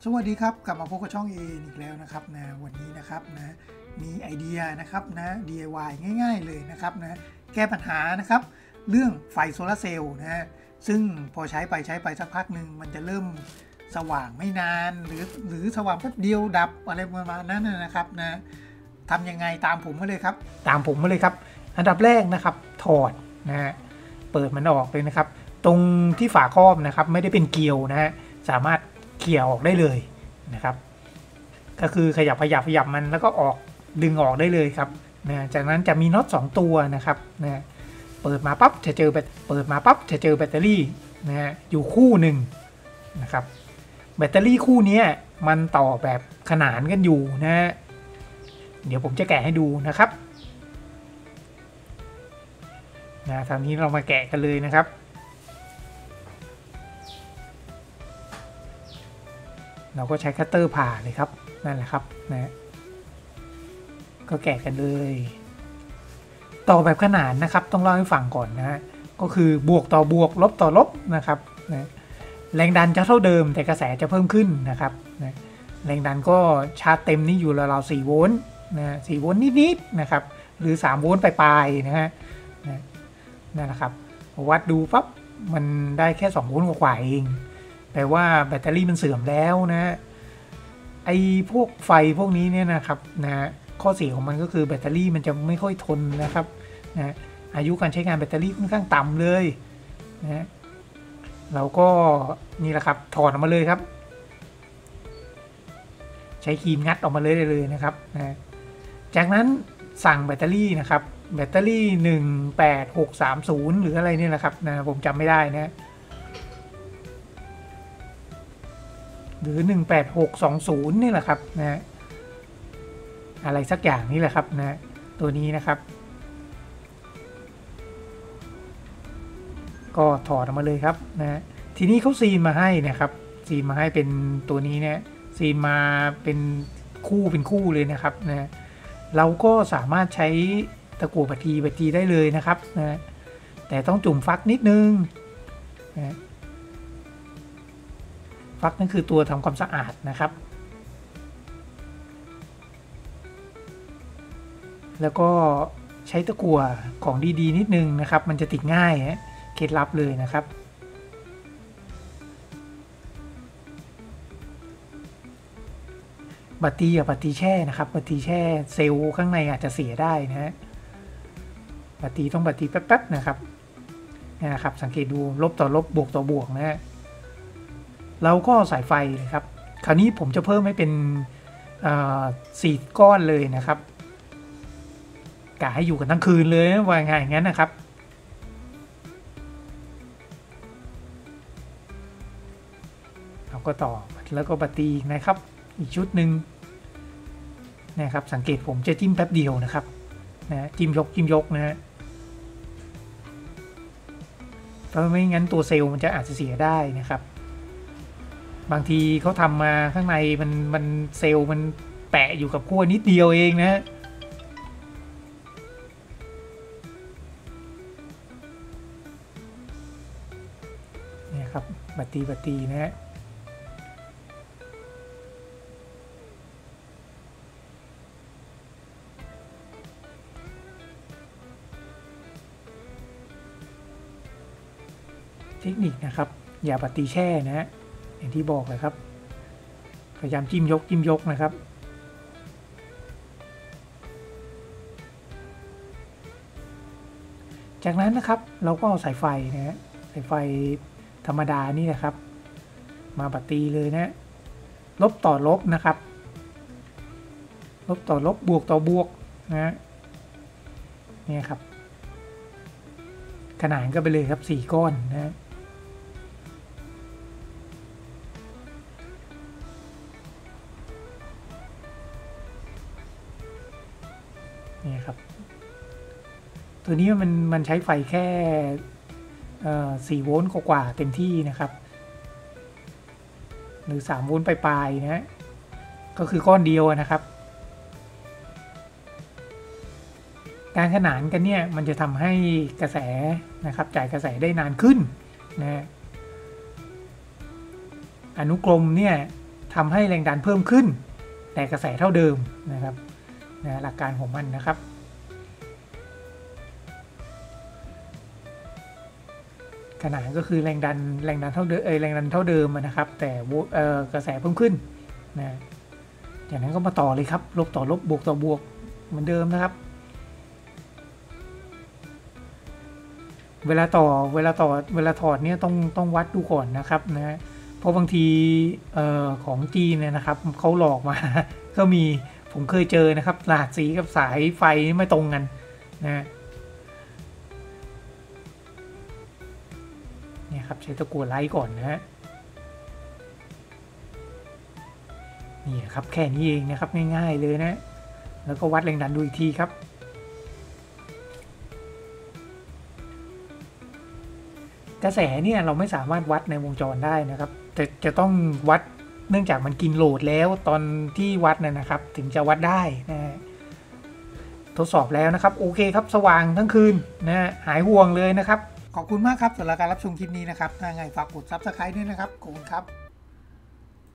สวัสดีครับกลับมาพบกับช่อง AA อีกแล้วนะครับนะวันนี้นะครับนะมีไอเดียนะครับนะ DIY ง่ายๆเลยนะครับนะแก้ปัญหานะครับเรื่องไฟโซลาร์เซลล์นะฮะซึ่งพอใช้ไปสักพักหนึ่งมันจะเริ่มสว่างไม่นานหรือสว่างแป๊บเดียวดับอะไรประมาณนั้นนะครับนะทำยังไงตามผมมาเลยครับอันดับแรกนะครับถอดนะฮะเปิดมันออกเลยนะครับตรงที่ฝาครอบนะครับไม่ได้เป็นเกลียวนะฮะสามารถเขี่ยออกได้เลยนะครับก็คือขยับมันแล้วก็ดึงออกได้เลยครับนะจากนั้นจะมีน็อต2ตัวนะครับนะเปิดมาปั๊บจะเจอแบตเตอรี่นะฮะอยู่คู่หนึ่งนะครับแบตเตอรี่คู่นี้มันต่อแบบขนานกันอยู่นะเดี๋ยวผมจะแกะให้ดูนะครับทางนี้เรามาแกะกันเลยนะครับเราก็ใช้คัตเตอร์ผ่าเลยครับนั่นแหละครับนะก็แกะกันเลยต่อแบบขนานนะครับต้องเล่าให้ฟังก่อนนะฮะก็คือบวกต่อบวกลบต่อลบนะครับนะแรงดันจะเท่าเดิมแต่กระแสจะเพิ่มขึ้นนะครับนะแรงดันก็ชาร์จเต็มนี่อยู่ราวๆ4โวลต์นะ4โวลต์นิดๆนะครับหรือ3โวลต์ปลายๆนะฮะนั่นแหละครับวัดดูปั๊บมันได้แค่2โวลต์กว่าเองแปลว่าแบตเตอรี่มันเสื่อมแล้วนะไอ้พวกไฟพวกนี้เนี่ยนะครับนะข้อเสียของมันก็คือแบตเตอรี่มันจะไม่ค่อยทนนะครับนะอายุการใช้งานแบตเตอรี่ค่อนข้างต่ำเลยนะเราก็นี่แหละครับถอดออกมาเลยครับใช้ครีมงัดออกมาเลยนะครับนะจากนั้นสั่งแบตเตอรี่นะครับแบตเตอรี่18630หรืออะไรนี่แหละครับนะผมจำไม่ได้นะหรือ18620นี่แหละครับนะอะไรสักอย่างนี่แหละครับนะตัวนี้นะครับก็ถอดออกมาเลยครับนะทีนี้เขาซีนมาให้นะครับซีนมาให้เป็นตัวนี้เนี่ยซีนมาเป็นคู่เลยนะครับนะเราก็สามารถใช้ตะกั่วบัตรได้เลยนะครับนะแต่ต้องจุ่มฟักนิดนึงนะฟักนั่นคือตัวทำความสะอาดนะครับแล้วก็ใช้ตะกั่วของดีๆนิดนึงนะครับมันจะติดง่ายเคล็ดลับเลยนะครับบัตรแช่นะครับบัตรแช่เซลล์ข้างในอาจจะเสียได้นะฮะบัตรต้องแป๊บๆนะครับนะครับสังเกตดูลบต่อลบบวกต่อบวกนะฮะเราก็ใส่ไฟเลยครับคราวนี้ผมจะเพิ่มให้เป็น4 ก้อนเลยนะครับกะให้อยู่กันทั้งคืนเลยว่าไงอย่างนั้นนะครับเราก็ต่อแล้วก็บัตรนะครับอีกชุดหนึ่งนะครับสังเกตผมจะจิ้มแป๊บเดียวนะครับนะจิ้มยกนะฮะเพราะไม่งั้นตัวเซลล์มันจะอาจจะเสียได้นะครับบางทีเขาทำมาข้างในมันเซลล์มันแปะอยู่กับขั้วนิดเดียวเองนะเนี่ยครับบัตรนะฮะเทคนิคนะครับอย่าบัตรแช่นะฮะอย่างที่บอกเลยครับพยายามจิ้มยกนะครับจากนั้นนะครับเราก็เอาสายไฟนะฮะสายไฟธรรมดานี่นะครับมาบัตรเลยนะลบต่อลบนะครับลบต่อลบบวกต่อบวกนะเนี่ยครับขนานก็ไปเลยครับ4 ก้อนนะนี่ครับตัวนี้มันใช้ไฟแค่4 โวลต์กว่าเต็มที่นะครับหรือ3 โวลต์ปลายๆนะก็คือก้อนเดียวนะครับการขนานกันเนี่ยมันจะทำให้กระแสนะครับจ่ายกระแสได้นานขึ้นนะอนุกรมเนี่ยทำให้แรงดันเพิ่มขึ้นแต่กระแสเท่าเดิมนะครับหลักการของมันนะครับขนาดก็คือแรงดันเท่าเดิมแรงดันเท่าเดิมนะครับแต่กระแสเพิ่มขึ้นนะจากนั้นก็มาต่อเลยครับลบต่อลบบวกต่อบวกเหมือนเดิมนะครับเวลาถอดเนี่ยต้องวัดดูก่อนนะครับนะเพราะบางทีของจีนเนี่ยนะครับเขาหลอกมาก็มีผมเคยเจอนะครับรหัสสีกับสายไฟไม่ตรงกันนะเนี่ยครับใช้ตะกั่วไลท์ก่อนนะฮะนี่ครับแค่นี้เองนะครับง่ายๆเลยนะแล้วก็วัดแรงดันดูอีกทีครับกระแสเนี่ยเราไม่สามารถวัดในวงจรได้นะครับแต่จะต้องวัดเนื่องจากมันกินโหลดแล้วตอนที่วัดนะครับถึงจะวัดได้นะทดสอบแล้วนะครับโอเคครับสว่างทั้งคืนนะหายห่วงเลยนะครับขอบคุณมากครับสำหรับการรับชมคลิปนี้นะครับถ้าไงฝากกด Subscribe ด้วยนะครับขอบคุณครับ